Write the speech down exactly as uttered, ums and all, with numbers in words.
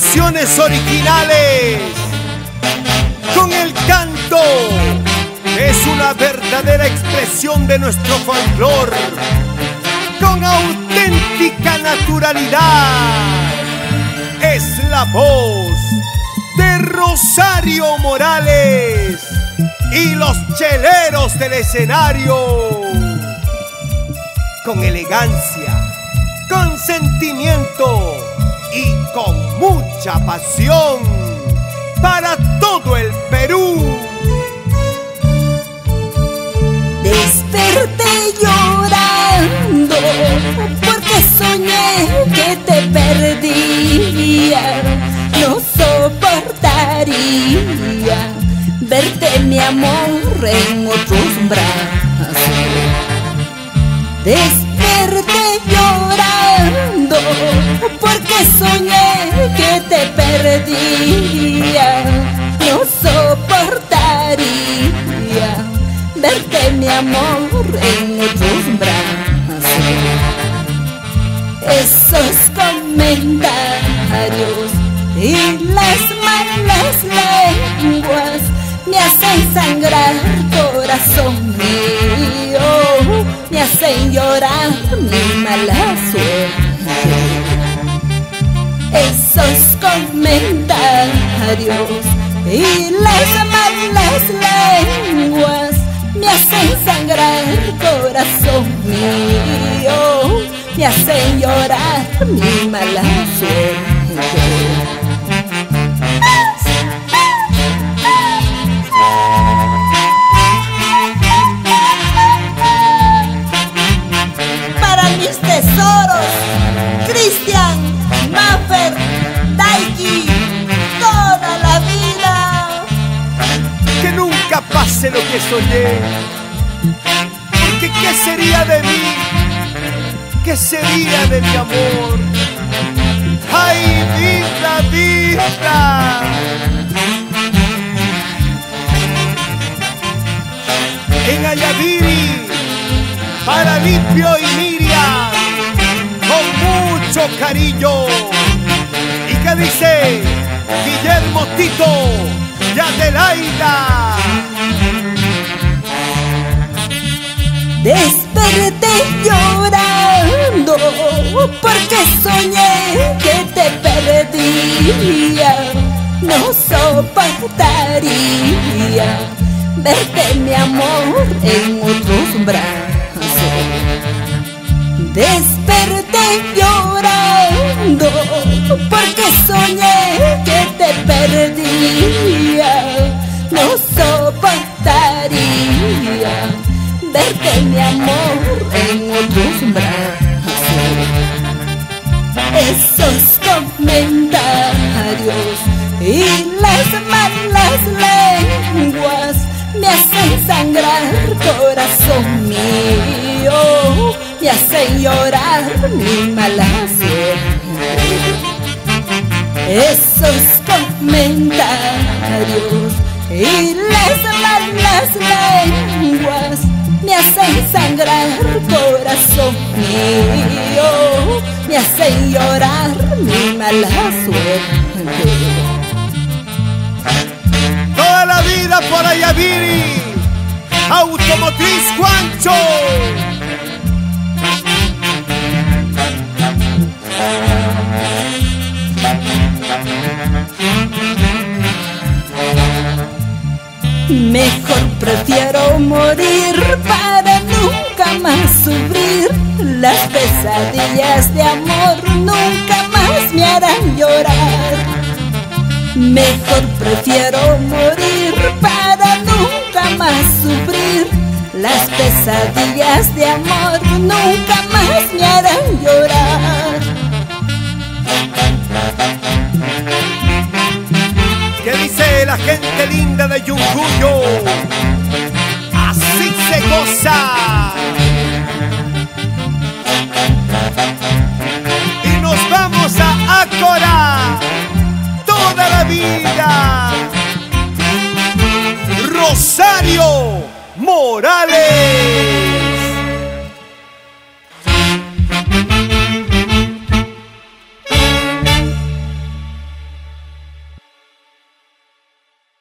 canciones originales. Con el canto es una verdadera expresión de nuestro folclor, con auténtica naturalidad. Es la voz de Rosario Morales y los cheleros del escenario. Con elegancia, con sentimiento y con mucha pasión para todo el Perú. Desperté llorando porque soñé que te perdía. No soportaría verte, mi amor, en otros brazos. Desperté llorando porque soñé que te perdía. No soportaría verte, mi amor, en otros brazos. Esos comentarios y las malas lenguas me hacen sangrar, corazón mío, me hacen llorar mi mala suerte. Esos comentarios y las malas lenguas me hacen sangrar, corazón mío, me hacen llorar mi mala suerte. Para mis tesoros, Cristian, Maffer, Daiki, toda la vida. Que nunca pase lo que soñé, porque ¿qué sería de mí? ¿Qué sería de mi amor? ¡Ay, vida, vida! En Ayaviri, para Limpio y Miriam, con mucho cariño. ¿Y qué dice Guillermo Tito y Adelaida? Desperté llorando porque soñé que te perdía. No soportaría verte, mi amor, en otros brazos. Desperté llorando porque soñé que te perdía. No soportaría verte, mi amor, en otros brazos. Esos comentarios y las malas lenguas me hacen sangrar, corazón mío, me hacen llorar mi mala suerte. Esos comentarios y las malas lenguas me hacen sangrar, corazón mío, me hacen llorar mi mala suerte. Toda la vida por Ayaviri, Automotriz Juancho. Mejor prefiero morir para nunca más sufrir. Las pesadillas de amor nunca más me harán llorar. Mejor prefiero morir para nunca más sufrir. Las pesadillas de amor nunca más me harán llorar. ¿Qué dice la gente linda de Yunguyo? Así se goza. Y nos vamos a Ácora toda la vida. Rosario Morales.